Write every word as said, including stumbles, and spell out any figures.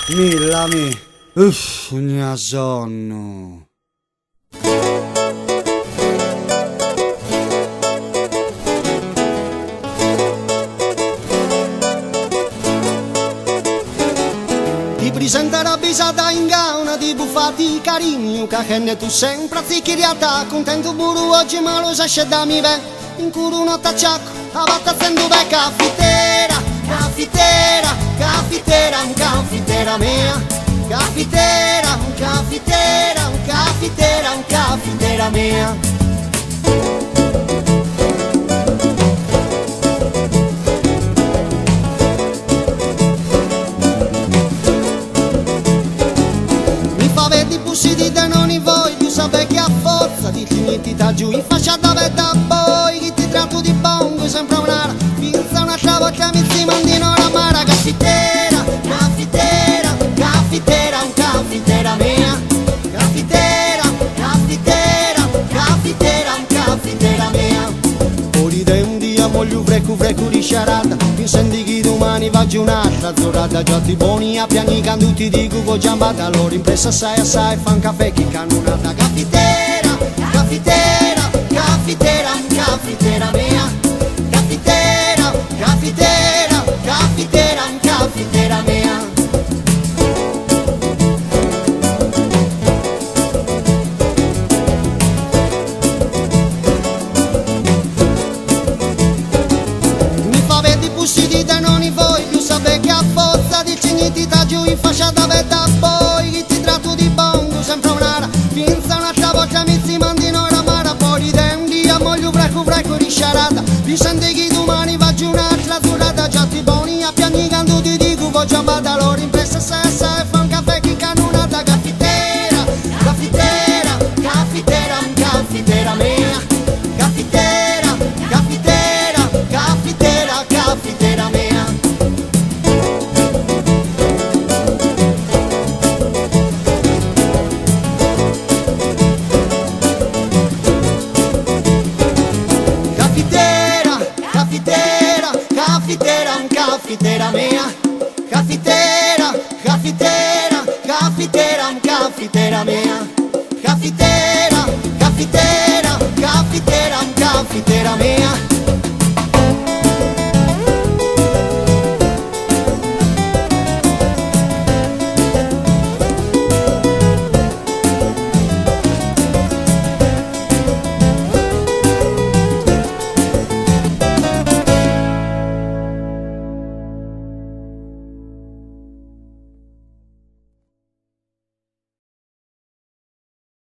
Millami, uff, ne sonno. Ti presenta la bisata in gauna di buffati carini, che rende tu sempre zicchiriata, contento buru oggi ma lo sa da mi ve, in culo una tacciacco, a batta sendo be caffitera, caffitera, caffitera, un caffitera mia, caffitera, un caffitera, un caffitera, un caffitera mia. Di denoni voi, tu sapete che a forza di finiti da giù in faccia da da poi chi ti tratto di bongo sempre un'ara finza un'altra volta mi si mandino la mara caffitera, caffitera, caffitera, un caffitera mia, caffitera, caffitera, caffitera, un caffitera mia. Ori de un dia voglio frecu frecu di sciarata, pensendi che domani va giù un'altra zorrata, già ti buoni a piani canduti di cubo giambata, allora impressa assai assai fa un caffè che cannonata. Caffitera, caffitera, caffitera, un caffitera mia, caffitera, caffitera, caffitera, un caffitera mia. Mi fa vedi pussi di denoni voi, tu sapete che a forza di cigniti da giù in fascia da veda poi chi ti tratto di bongo sempre un'ara finza un'altra volta mi si mandino la mara poi di un dia moglio breco breco di sciarata vi senti che domani va giù un'altra zurata già ti buoni a piani canduti di cubo giambata allora impressa sessa e fa un caffè che cannonata. Caffitera, caffitera, caffitera, un caffitera mia, caffitera, caffitera, caffitera, caffitera mia. Caffitera, caffitera, caffitera, un caffitera mia, caffitera, caffitera, caffitera, un caffitera mia, caffitera, caffitera, caffitera, un caffitera mia.